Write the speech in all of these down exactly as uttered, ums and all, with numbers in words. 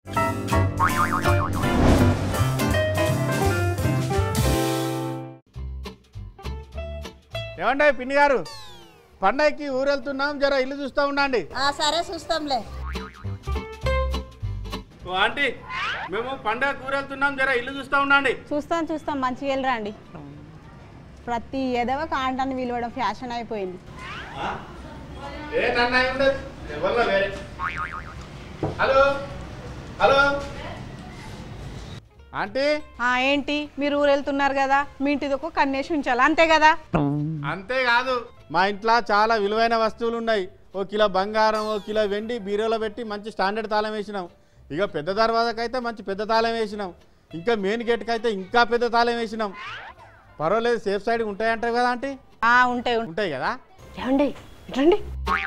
ఏమండి పిన్ని గారు, పండగకి ఊరు వెళ్తున్నాం, జర ఇల్లు చూస్తూ ఉండండి. సరే చూస్తాంలే. ఆంటీ, మేము పండగకి ఊరు వెళ్తున్నాం, జర ఇల్లు చూస్తూ ఉండండి. చూస్తాం చూస్తాం మంచిగా వెళ్ళరండి. ప్రతి ఎదవ కాంటాన్ని విలువడం ఫ్యాషన్ అయిపోయింది. Hello hello aunty. ఏంటి మీరు ఊరు వెళ్తున్నారు కదా, మీ ఇంటిది ఒక కన్నేసి ఉంచాలి అంతే కదా? అంతేకాదు, మా ఇంట్లో చాలా విలువైన వస్తువులు ఉన్నాయి. ఓ కిలో బంగారం, ఓ కిలో వెండి బీరోలో పెట్టి మంచి స్టాండర్డ్ తాళం వేసినాం. ఇక పెద్ద దర్వాజకైతే మంచి పెద్ద తాళం వేసినాం. ఇంకా మెయిన్ గేట్కి అయితే ఇంకా పెద్ద తాళం వేసినాం. పర్వాలేదు, సేఫ్ సైడ్ ఉంటాయంటారు కదా ఆంటీ? ఉంటాయి ఉంటాయి కదా. ఏమండి రండి.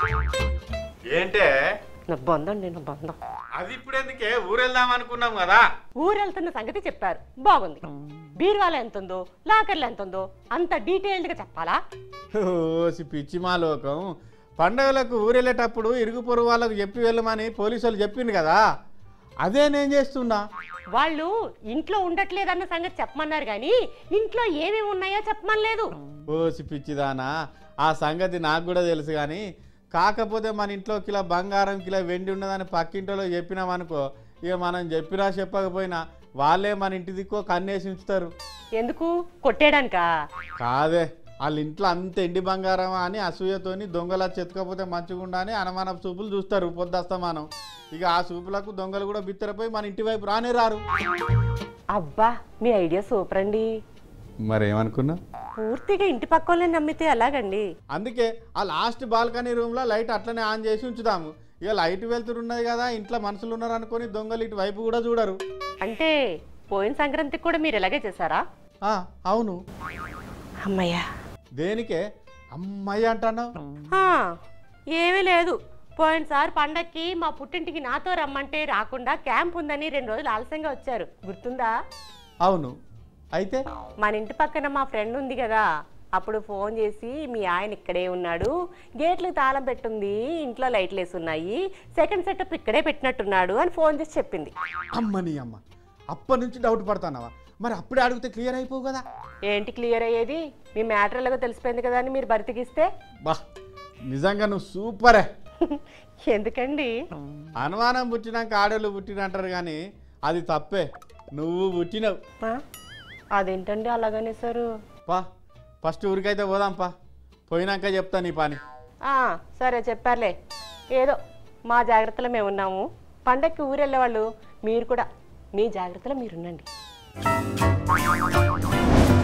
ఏంటే నా బంధం నేను బంధం అది ఇప్పుడు ఎందుకే, ఊరు వెళ్దాం అనుకున్నాం కదా. ఊరు వెళ్తున్న సంగతి చెప్పారు, బాగుంది. బీరువాలో ఎంత ఉందో, లాకర్లో ఎంత ఉందో అంత డీటెయిల్డ్గా చెప్పాలా? ఓసి పిచ్చి మా లోకం. పండుగలకు ఊరు వెళ్ళేటప్పుడు ఇరుగు పొరుగు వాళ్ళకు చెప్పి వెళ్ళమని పోలీసు వాళ్ళు చెప్పింది కదా, అదే నేను చేస్తున్నా. వాళ్ళు ఇంట్లో ఉండట్లేదన్న సంగతి చెప్పమన్నారు కానీ ఇంట్లో ఏమేమి ఉన్నాయో చెప్పమనలేదు. ఓసి పిచ్చిదానా, ఆ సంగతి నాకు కూడా తెలుసు కానీ, కాకపోతే మన ఇంట్లో కిలో బంగారం కిలో వెండి ఉన్నదని పక్కింట్లో చెప్పినామనుకో, ఇక మనం చెప్పినా చెప్పకపోయినా వాళ్ళే మన ఇంటి దిక్కో కన్నేసి ఉంచుతారు. ఎందుకు కొట్టేయడానికా? కాదే, వాళ్ళ ఇంట్లో అంత ఎండి బంగారం అని అసూయతోని దొంగలా చెతకపోతే మంచిగుండా అని అనుమాన చూపులు చూస్తారు పొద్దుస్తమానం. ఇక ఆ చూపులకు దొంగలు కూడా బిత్తరపోయి మన ఇంటి వైపు రానే రారు. అబ్బా, మీ ఐడియా సూపర్ అండి. మరేమనుకున్నా? పూర్తిగా ఇంటి పక్కనే నమ్మితే ఎలాగండి? అందుకే ఆ లాస్ట్ బాల్కనీ రూమ్లో లైట్ అట్లనే ఆన్ చేసి ఉంచుదాము. ఇక లైట్ వెళ్తున్నది కదా, ఇంట్లో మనుషులు ఉన్నారు అనుకొని దొంగలు ఇటు వైపు కూడా చూడరు. అంటే పోయిన సంక్రాంతికి కూడా మీరు ఇలాగే చేశారా? అవును. అమ్మయ్యా. దేనికే అమ్మయ్య అంటాను? ఏమీ లేదు, పోయినసారి పండక్కి మా పుట్టింటికి నాతో రమ్మంటే రాకుండా క్యాంప్ ఉందని రెండు రోజులు ఆలస్యంగా వచ్చారు, గుర్తుందా? అవును. అయితే మన ఇంటి పక్కన మా ఫ్రెండ్ ఉంది కదా, అప్పుడు ఫోన్ చేసి మీ ఆయన ఇక్కడే ఉన్నాడు, గేట్లు తాళం పెట్టుంది, ఇంట్లో లైట్లు వేసి ఉన్నాయి, సెకండ్ సెటప్ ఇక్కడే పెట్టినట్టున్నాడు అని ఫోన్ చేసి చెప్పింది. అమ్మని అమ్మ, అప్పటి నుంచి డౌట్ పడతానవా? మరి అప్పుడే అడిగితే క్లియర్ అయిపోవు కదా. ఏంటి క్లియర్ అయ్యేది? మీ మ్యాటర్ ఎలాగో తెలిసిపోయింది కదా అని మీరు బరితికిస్తే. బా, నిజంగా నువ్వు సూపరే. ఎందుకండి? అనుమానం పుట్టినాక ఆడోళ్ళు పుట్టినంటారు కానీ అది తప్పే, నువ్వు పుట్టినవు. అదేంటండి అలాగనే సారు? పా, ఫస్ట్ ఊరికైతే పోదాంపా, పోయినాక చెప్తా నీ పని. సరే చెప్పారులే, ఏదో మా జాగ్రత్తలో మేము ఉన్నాము. పండక్కి ఊరు వెళ్ళేవాళ్ళు మీరు కూడా మీ జాగ్రత్తలో మీరుండండి.